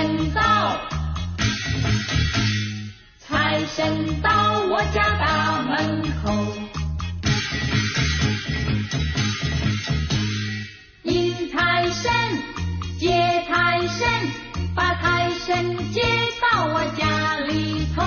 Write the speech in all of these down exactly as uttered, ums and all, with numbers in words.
神到，财神到我家大门口，迎财神，接财神，把财神接到我家里头。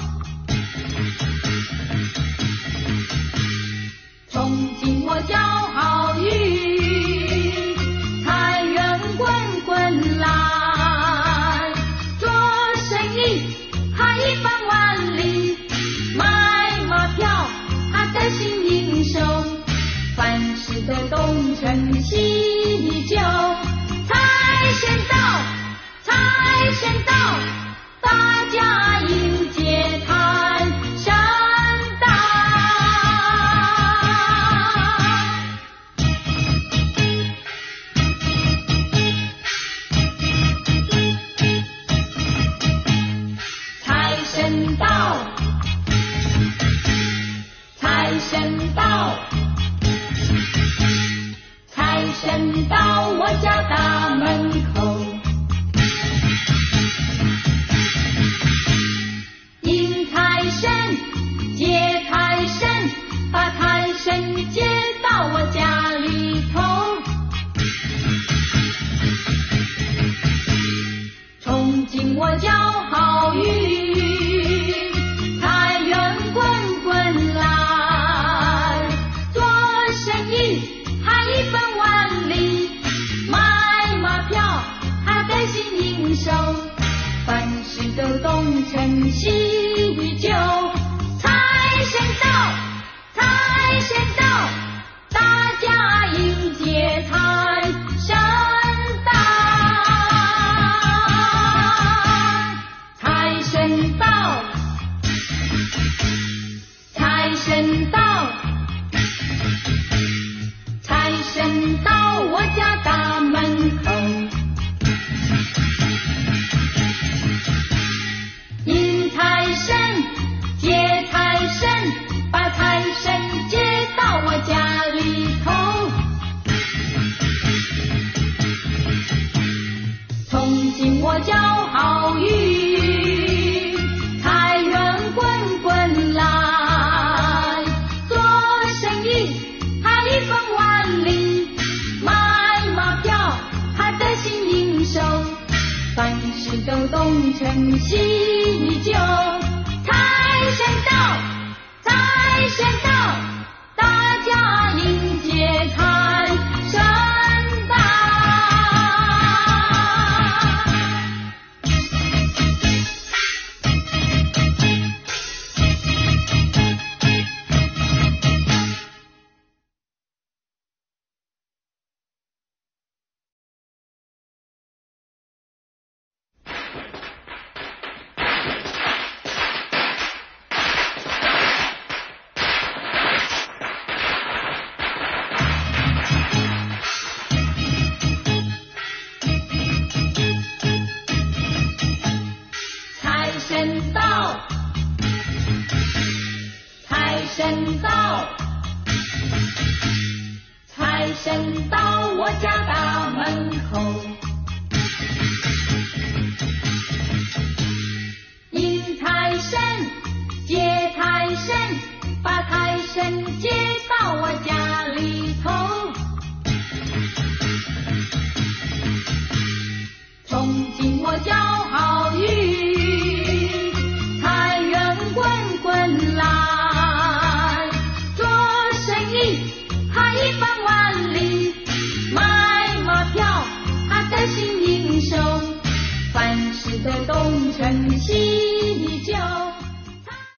从今我叫好运，财源滚滚来，做生意还一帆万里，买马票还得心应手，凡事都东成西就。财神到，财神到，大家迎接财神到。财神到，财神到，财神到我家大门口，迎财神，接财神，把财神接到我家里头。从今我叫好运，财源滚滚来，做生意还一帆万里，买马票还得心应手，凡事都东成西就。财神到，财神到，大家迎接财神到。财神到，财神到，财神到我家大门口，迎财神，接财神，把财神接到我家里头。从今我叫好运，财源滚滚来，做生意还一帆万里，买马票还得心应手，凡事都东成西就。财神到，财神到，大家迎接财神到。财神到，财神到，财神到我家大门口，迎财神，接财神，把财神接到我家里头。从今我叫好运，财源滚滚来，做生意还一帆